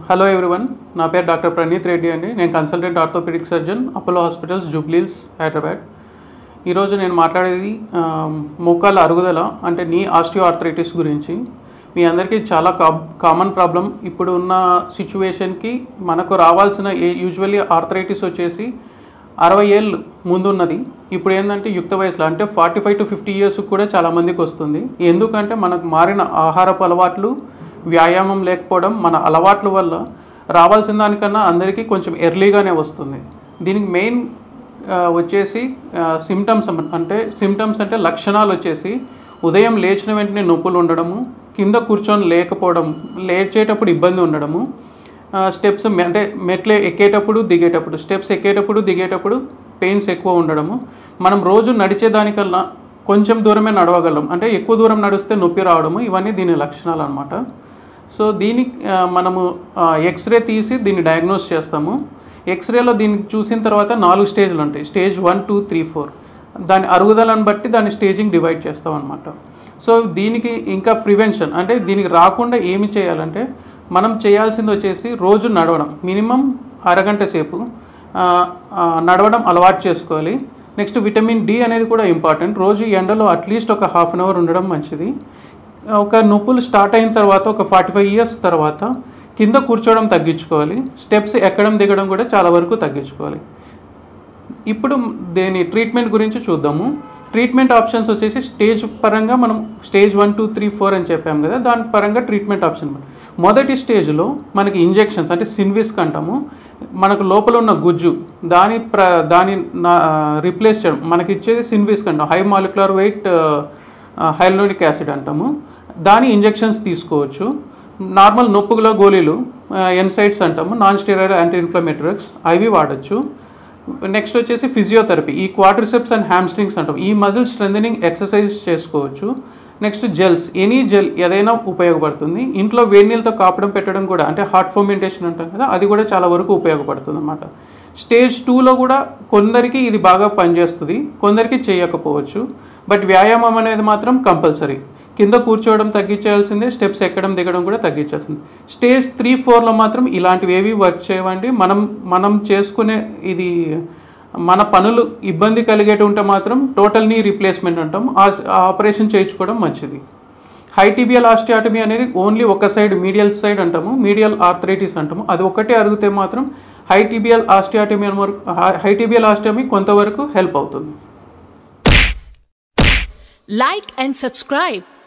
Hello everyone, నా పేరు doctor Praneeth Reddy అండి. నేను consultant orthopaedic surgeon, Apollo hospitals, Jubilee Hills, Hyderabad. ఈరోజు నేను మాట్లాడేది మోకాళ్ళ అరుగుదల అంటే నీ ఆస్టియోఆర్థరైటిస్ గురించి. మీ అందరికీ చాలా కామన్ ప్రాబ్లం. ఇప్పుడు ఉన్న సిచ్యువేషన్కి మనకు రావాల్సిన యూజువల్లీ ఆర్థరైటిస్ వచ్చేసి 60 ఏళ్ళు ముందున్నది. ఇప్పుడు ఏంటంటే యుక్త వయసులో అంటే 45 to 50 ఇయర్స్ కూడా చాలామందికి వస్తుంది. ఎందుకంటే మనకు మారిన ఆహారపు అలవాట్లు, వ్యాయామం లేకపోవడం, మన అలవాట్ల వల్ల రావాల్సిన దానికన్నా అందరికీ కొంచెం ఎర్లీగానే వస్తుంది. దీనికి మెయిన్ వచ్చేసి సిమ్టమ్స్ అంటే లక్షణాలు వచ్చేసి ఉదయం లేచిన వెంటనే నొప్పులు ఉండడము, కింద కూర్చొని లేకపోవడం, లేచేటప్పుడు ఇబ్బంది ఉండడము, స్టెప్స్ అంటే మెట్లు ఎక్కేటప్పుడు దిగేటప్పుడు పెయిన్స్ ఎక్కువ ఉండడము, మనం రోజు నడిచేదానికన్నా కొంచెం దూరమే నడవగలం, అంటే ఎక్కువ దూరం నడిస్తే నొప్పి రావడము, ఇవన్నీ దీని లక్షణాలు అన్నమాట. సో దీనికి మనము ఎక్స్రే తీసి దీన్ని డయాగ్నోస్ చేస్తాము. ఎక్స్రేలో దీన్ని చూసిన తర్వాత 4 స్టేజ్లు ఉంటాయి. స్టేజ్ 1, 2, 3, 4. దాని అరుగుదలను బట్టి దాని స్టేజింగ్ డివైడ్ చేస్తాం అన్నమాట. సో దీనికి ఇంకా ప్రివెన్షన్ అంటే దీనికి రాకుండా ఏమి చేయాలంటే మనం చేయాల్సింది వచ్చేసి రోజు నడవడం, మినిమం అరగంట సేపు నడవడం అలవాటు చేసుకోవాలి. నెక్స్ట్ విటమిన్ డి అనేది కూడా ఇంపార్టెంట్. రోజు ఎండలో అట్లీస్ట్ ఒక ½ అవర్ ఉండడం మంచిది. ఒక నొప్పులు స్టార్ట్ అయిన తర్వాత ఒక 45 ఇయర్స్ తర్వాత కింద కూర్చోవడం తగ్గించుకోవాలి. స్టెప్స్ ఎక్కడం దిగడం కూడా చాలా వరకు తగ్గించుకోవాలి. ఇప్పుడు దీని ట్రీట్మెంట్ గురించి చూద్దాము. ట్రీట్మెంట్ ఆప్షన్స్ వచ్చేసి స్టేజ్ పరంగా మనం స్టేజ్ 1, 2, 3, 4 అని చెప్పాము కదా, దాని పరంగా ట్రీట్మెంట్ ఆప్షన్. మొదటి స్టేజ్లో మనకి ఇంజెక్షన్స్ అంటే సిన్విస్క్ అంటాము. మనకు లోపల ఉన్న గుజ్జు దాని రీప్లేస్ చేయడం, మనకి ఇచ్చేది సిన్విస్క్ అంటాం, high molecular weight hyaluronic acid అంటాము. దాని ఇంజెక్షన్స్ తీసుకోవచ్చు. నార్మల్ నొప్పుల గోళీలు ఎన్సైడ్స్ అంటాము, నాన్ స్టెరాయిడ్ యాంటీ ఇన్ఫ్లమేటరీస్, అవి వాడచ్చు. నెక్స్ట్ వచ్చేసి ఫిజియోథెరపీ, ఈ క్వాడ్రిసెప్స్ అండ్ హ్యామ్స్ట్రింగ్స్ అంటాం, ఈ మజిల్ స్ట్రెంథనింగ్ ఎక్సర్సైజ్ చేసుకోవచ్చు. నెక్స్ట్ జెల్స్, ఎనీ జెల్ ఏదైనా ఉపయోగపడుతుంది. ఇంట్లో వేడి నీళ్ళతో కాపడం పెట్టడం కూడా అంటే హార్ట్ ఫర్మెంటేషన్ అంటాం కదా, అది కూడా చాలా వరకు ఉపయోగపడుతుంది అన్నమాట. స్టేజ్ 2లో కూడా కొందరికి ఇది బాగా పనిచేస్తుంది, కొందరికి చేయకపోవచ్చు. బట్ వ్యాయామం అనేది మాత్రం కంపల్సరీ. కింద కూర్చోవడం తగ్గించాల్సిందే, స్టెప్స్ ఎక్కడం దిగడం కూడా తగ్గించాల్సిందే. స్టేజ్ 3, 4లో మాత్రం ఇలాంటివి ఏవి వర్క్ చేయవండి. మనం చేసుకునే ఇది మన పనులు ఇబ్బంది కలిగేటి ఉంటే మాత్రం టోటల్ నీ రీప్లేస్మెంట్ అంటాం, ఆ ఆపరేషన్ చేయించుకోవడం మంచిది. హై టిబియల్ ఆస్టియాటమీ అనేది ఓన్లీ ఒక సైడ్, మీడియల్ సైడ్ అంటాము, మీడియల్ ఆర్థరైటిస్ అంటాము. అది ఒకటే అరిగితే మాత్రం హై టిబియల్ ఆస్టియాటమీ కొంతవరకు హెల్ప్ అవుతుంది. Like and subscribe.